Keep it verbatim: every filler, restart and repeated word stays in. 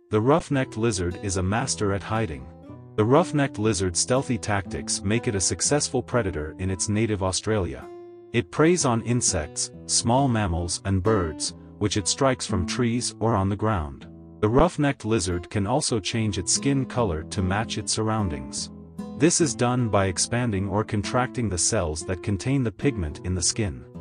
The rough-necked lizard is a master at hiding. The rough-necked lizard's stealthy tactics make it a successful predator in its native Australia. It preys on insects, small mammals and birds, which it strikes from trees or on the ground. The rough-necked lizard can also change its skin color to match its surroundings. This is done by expanding or contracting the cells that contain the pigment in the skin.